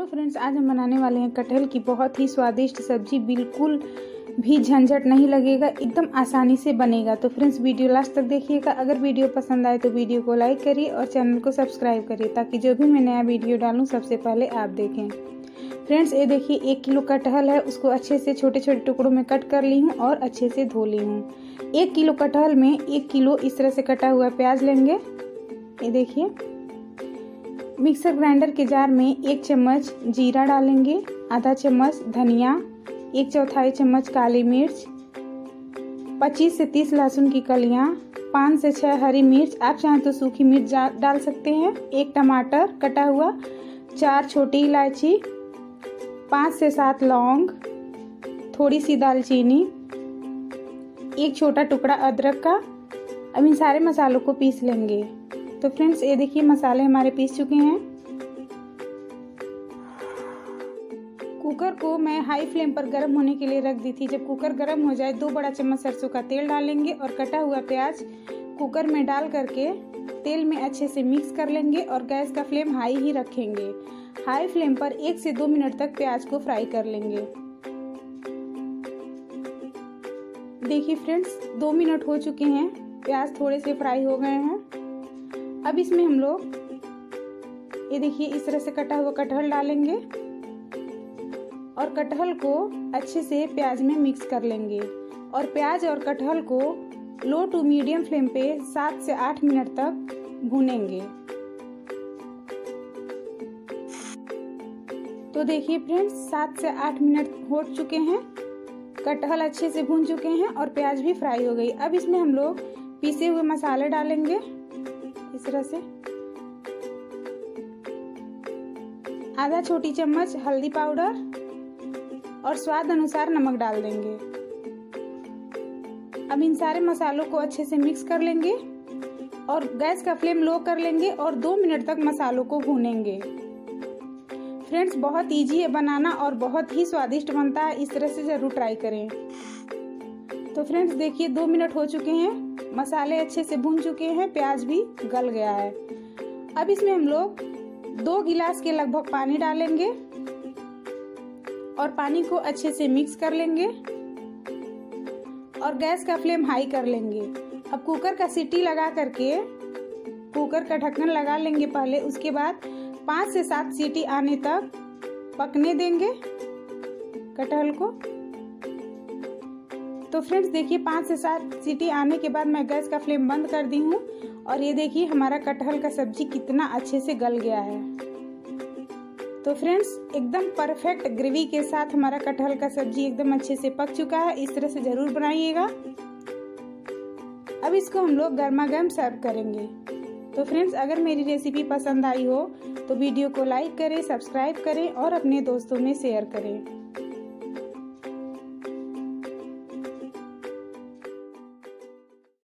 Friends, आज हम बनाने वाले हैं कटहल की बहुत ही स्वादिष्ट सब्जी। बिल्कुल भी झंझट नहीं लगेगा, एकदम आसानी से बनेगा। तो फ्रेंड्स, वीडियो लास्ट तक देखिएगा। अगर वीडियो पसंद आए तो वीडियो को लाइक करिए और चैनल को सब्सक्राइब करिए ताकि जो भी मैं नया वीडियो डालूं सबसे पहले आप देखें। फ्रेंड्स, ये देखिए 1 किलो कटहल है, उसको अच्छे से छोटे छोटे टुकड़ों में कट कर ली हूँ और अच्छे से धो ली हूँ। 1 किलो कटहल में 1 किलो इस तरह से कटा हुआ प्याज लेंगे। ये देखिए, मिक्सर ग्राइंडर के जार में 1 चम्मच जीरा डालेंगे, आधा चम्मच धनिया, 1/4 चम्मच काली मिर्च, 25 से 30 लहसुन की कलियां, 5 से 6 हरी मिर्च, आप चाहें तो सूखी मिर्च डाल सकते हैं, 1 टमाटर कटा हुआ, 4 छोटी इलायची, 5 से 7 लौंग, थोड़ी सी दालचीनी, 1 छोटा टुकड़ा अदरक का। अब इन सारे मसालों को पीस लेंगे। तो फ्रेंड्स, ये देखिए मसाले हमारे पीस चुके हैं। कुकर को मैं हाई फ्लेम पर गर्म होने के लिए रख दी थी। जब कुकर गर्म हो जाए 2 बड़ा चम्मच सरसों का तेल डालेंगे और कटा हुआ प्याज कुकर में डाल करके तेल में अच्छे से मिक्स कर लेंगे और गैस का फ्लेम हाई ही रखेंगे। हाई फ्लेम पर 1 से 2 मिनट तक प्याज को फ्राई कर लेंगे। देखिए फ्रेंड्स, 2 मिनट हो चुके हैं, प्याज थोड़े से फ्राई हो गए हैं। अब इसमें हम लोग ये देखिए इस तरह से कटा हुआ कटहल डालेंगे और कटहल को अच्छे से प्याज में मिक्स कर लेंगे और प्याज और कटहल को लो टू मीडियम फ्लेम पे 7 से 8 मिनट तक भूनेंगे। तो देखिए फ्रेंड्स, 7 से 8 मिनट हो चुके हैं, कटहल अच्छे से भून चुके हैं और प्याज भी फ्राई हो गई। अब इसमें हम लोग पीसे हुए मसाले डालेंगे इस तरह से। आधा छोटी चम्मच हल्दी पाउडर और स्वाद अनुसार नमक डाल देंगे। अब इन सारे मसालों को अच्छे से मिक्स कर लेंगे और गैस का फ्लेम लो कर लेंगे और 2 मिनट तक मसालों को भूनेंगे। फ्रेंड्स, बहुत इजी है बनाना और बहुत ही स्वादिष्ट बनता है, इस तरह से जरूर ट्राई करें। तो फ्रेंड्स देखिए 2 मिनट हो चुके हैं, मसाले अच्छे से भून चुके हैं, प्याज भी गल गया है। अब इसमें हम लोग 2 गिलास के लगभग पानी डालेंगे और पानी को अच्छे से मिक्स कर लेंगे और गैस का फ्लेम हाई कर लेंगे। अब कुकर का सीटी लगा करके कुकर का ढक्कन लगा लेंगे पहले, उसके बाद 5 से 7 सीटी आने तक पकने देंगे कटहल को। तो फ्रेंड्स देखिए 5 से 7 सीटी आने के बाद मैं गैस का फ्लेम बंद कर दी हूँ और ये देखिए हमारा कटहल का सब्जी कितना अच्छे से गल गया है। तो फ्रेंड्स, एकदम परफेक्ट ग्रेवी के साथ हमारा कटहल का सब्जी एकदम अच्छे से पक चुका है। इस तरह से जरूर बनाइएगा। अब इसको हम लोग गर्मा गर्म सर्व करेंगे। तो फ्रेंड्स, अगर मेरी रेसिपी पसंद आई हो तो वीडियो को लाइक करें, सब्सक्राइब करें और अपने दोस्तों में शेयर करें।